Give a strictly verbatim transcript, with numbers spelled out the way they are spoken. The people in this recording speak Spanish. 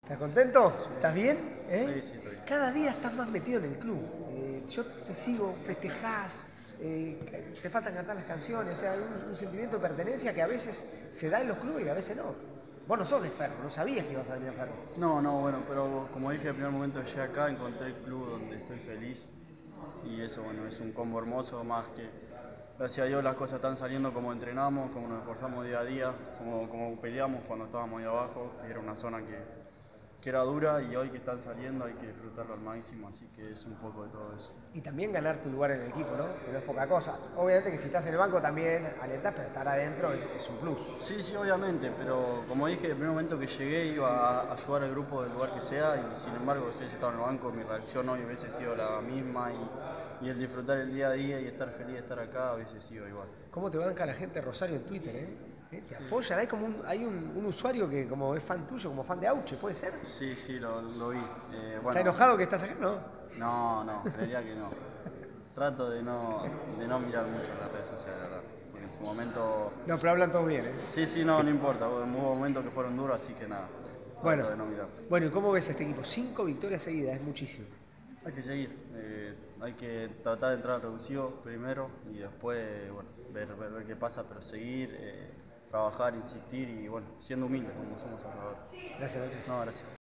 ¿Estás contento? ¿Estás bien? ¿Eh? Sí, sí, estoy bien. Cada día estás más metido en el club. Eh, yo te sigo, festejás, eh, te faltan cantar las canciones, o sea, hay un, un sentimiento de pertenencia que a veces se da en los clubes y a veces no. Vos no sos de Ferro, no sabías que ibas a venir a Ferro. No, no, bueno, pero como dije el primer momento que llegué acá, encontré el club donde estoy feliz y eso, bueno, es un combo hermoso, más que gracias a Dios las cosas están saliendo como entrenamos, como nos esforzamos día a día, como, como peleamos cuando estábamos ahí abajo, que era una zona que, que era dura y hoy que están saliendo hay que disfrutarlo al máximo, así que es un poco de todo eso. Y también ganar tu lugar en el equipo, ¿no? Que no es poca cosa. Obviamente que si estás en el banco también alentás, pero estar adentro es, es un plus. Sí, sí, obviamente, pero como dije, el primer momento que llegué iba a ayudar al grupo del lugar que sea y sin embargo si hubiese estado en el banco mi reacción hoy hubiese sido la misma y, y el disfrutar el día a día y estar feliz de estar acá hubiese sido igual. ¿Cómo te banca la gente de Rosario en Twitter, eh? ¿Eh? Te Sí, apoyan, hay como un, hay un, un usuario que como es fan tuyo, como fan de Auche, ¿puede ser? sí, sí, lo, lo vi. Eh, ¿Está bueno, enojado que estás acá? No. no, no, creería que no. Trato de no, de no mirar mucho las redes sociales, la verdad, porque en su momento... No, pero hablan todos bien, ¿eh? Sí, sí, no, no importa, hubo momentos que fueron duros, así que nada, Bueno, trato de no mirar. bueno, ¿y cómo ves a este equipo? Cinco victorias seguidas, es muchísimo. Hay que seguir, eh, hay que tratar de entrar al reducido primero y después, bueno, ver, ver, ver qué pasa, pero seguir, eh, trabajar, insistir y, bueno, siendo humildes como somos ahora. Gracias, Nacho. No, gracias.